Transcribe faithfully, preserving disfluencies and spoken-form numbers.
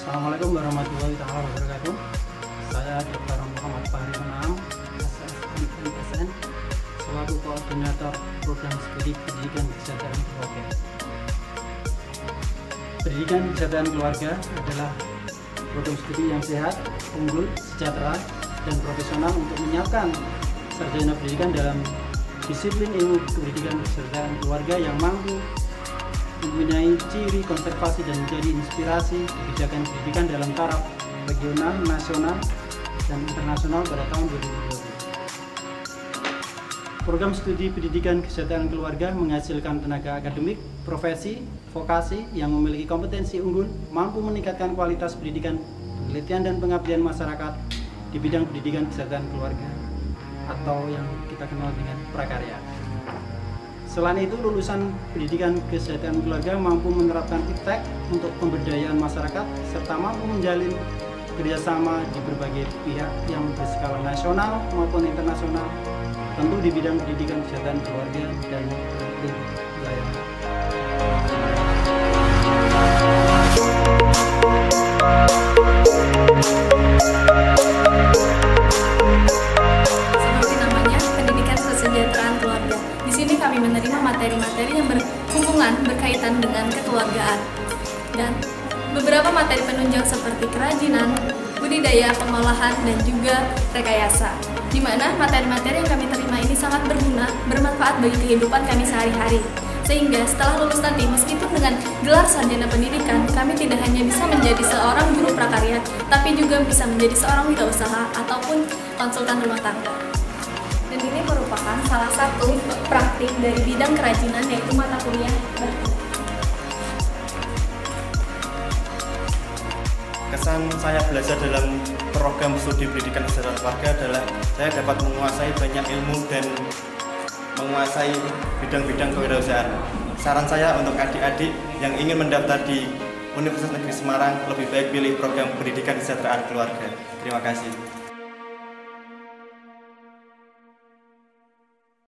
Assalamualaikum warahmatullahi taala wabarakatuh. Saya Doktor Muhammad Fahri Menam, S S N M S N, selaku koordinator program studi pendidikan kesejahteraan keluarga. Pendidikan kesejahteraan keluarga adalah program studi yang sehat, unggul, sejahtera, dan profesional untuk menyiapkan sarjana pendidikan dalam disiplin ilmu pendidikan kesejahteraan keluarga yang mampu mempunyai ciri konservasi dan menjadi inspirasi kebijakan pendidikan dalam taraf regional, nasional, dan internasional pada tahun dua ribu dua puluh. Program studi pendidikan kesejahteraan keluarga menghasilkan tenaga akademik, profesi, vokasi yang memiliki kompetensi unggul, mampu meningkatkan kualitas pendidikan, penelitian, dan pengabdian masyarakat di bidang pendidikan kesejahteraan keluarga atau yang kita kenal dengan prakarya. Selain itu, lulusan pendidikan kesejahteraan keluarga mampu menerapkan iptek untuk pemberdayaan masyarakat serta mampu menjalin kerjasama di berbagai pihak yang berskala nasional maupun internasional, tentu di bidang pendidikan kesejahteraan keluarga dan wilayah. Seperti namanya, pendidikan kesejahteraan keluarga. Di sini kami menerima materi-materi yang berhubungan berkaitan dengan kekeluargaan dan beberapa materi penunjang seperti kerajinan, budidaya, pengolahan, dan juga rekayasa. Di mana materi-materi yang kami terima ini sangat berguna, bermanfaat bagi kehidupan kami sehari-hari. Sehingga setelah lulus nanti, meskipun dengan gelar sarjana pendidikan, kami tidak hanya bisa menjadi seorang guru prakarya, tapi juga bisa menjadi seorang wirausaha ataupun konsultan rumah tangga. Dan ini merupakan salah satu praktik dari bidang kerajinan, yaitu mata kuliah batik. Kesan saya belajar dalam program studi pendidikan kesejahteraan keluarga adalah saya dapat menguasai banyak ilmu dan menguasai bidang-bidang kewirausahaan. Saran saya untuk adik-adik yang ingin mendaftar di Universitas Negeri Semarang, lebih baik pilih program pendidikan kesejahteraan keluarga. Terima kasih.